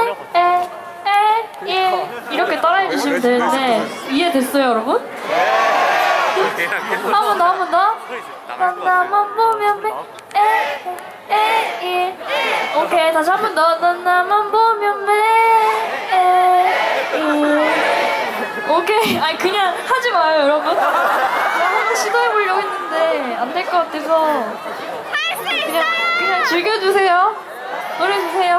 이렇게 따라해 주시면 되는데 이해됐어요, 여러분? 한 번 더, 한 번 더. 넌 나만 보면 오케이, 다시 한 번 더. 넌 나만 보면 오케이. 아니, 그냥 하지 마요, 여러분. 한번 시도해보려고 했는데 안 될 것 같아서 그냥 즐겨주세요. 노래 주세요.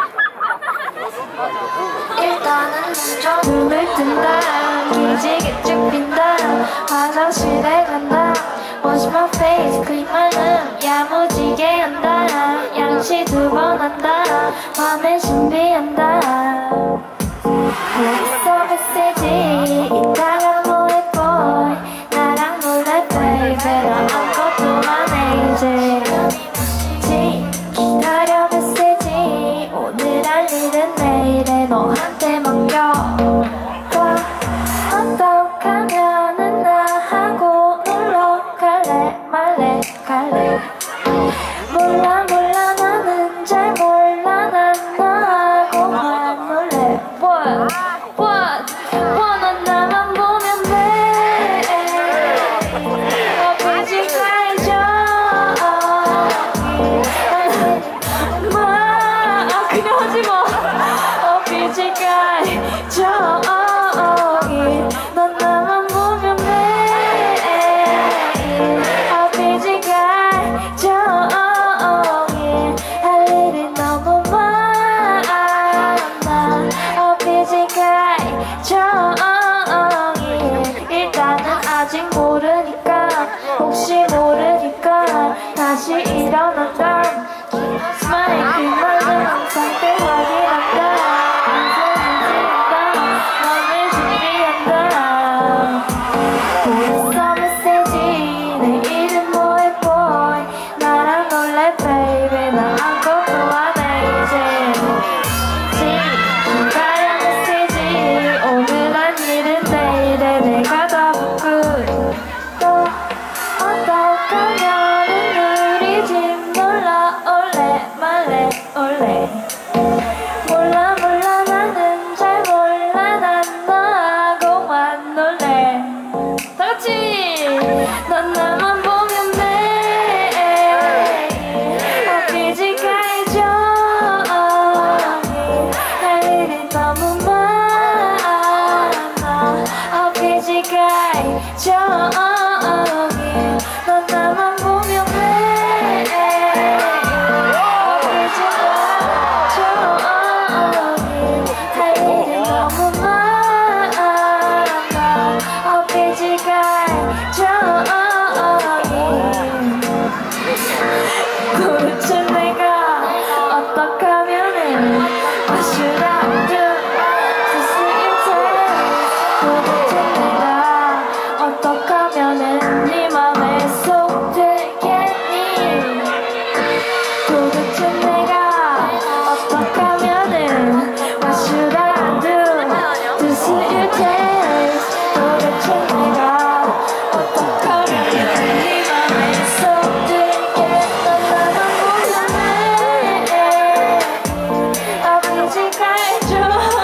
일단은 먼저 눈을 뜬다. 기지개 쭉 핀다. 화장실에 간다. Wash my face, clean my room. 야무지게 한다. 양치 2번 한다. 밤에 준비한다. 어디서 메시지 이따가 뭐해 boy. 나랑 놀래 baby. 나 아무것도 안 해 이제. 기다려 메시지. 오늘 할 일은 내일에 너한테 맡겨. 어떡하면은 나하고 놀러 갈래 말래 갈래. 몰라 몰라 나는 잘 몰라. 난 너하고만 놀래. What 넌 나만 보면 돼. 어디지 가야죠. 그냥 하지마. 어디지 가야죠. 넌 나만 보면 돼. 어디지 가야죠. 할 일이 너무 많아. 어디지 가야죠. 일단은 아직 모르니까. 혹시 모르니까 다시 일어난다. 스마일 그만은 상태 확인한다. 맘을 준비한다. 보냈어 메시지. 내일은 뭐해 boy. 나랑 놀래 baby. 나 아무것도 안 해 이제. 기다려 메시지. 오늘 할 일은 내일에 내가 다 붙고. 또 어떡하면은 우리 집 놀러 올래 말래 올래. 몰라 몰라 나는 잘 몰라. 난 너하고만 놀래. 다같이. 넌 나만 보면 돼. 어디지 가야죠. 할 일이 너무 많아. 어디지 가야죠. 넌 나만 보면 돼. 어디지 가야죠. 할 일이 너무 많아. 어디지 가야죠. 도대체 내가 어떡하면은 What should I do to see you taste. 도대체 내가 어떡하면은 네 맘에 속되겠니. 도대체 내가 어떡하면은 What should I do to see you taste. 도대체 내가 어떡하면은 네 맘에 속되겠니. 넌 나만 보면 돼. 어디지 가야죠.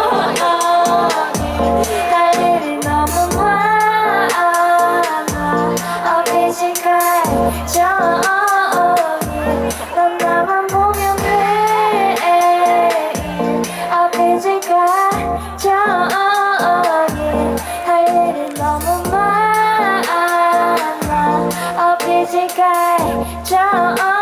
할 일이 너무 많아. 어디지 가야죠. 넌 나만 보면 돼. 어디지 가야죠. 할 일이 너무 많아. 어디지 가야죠.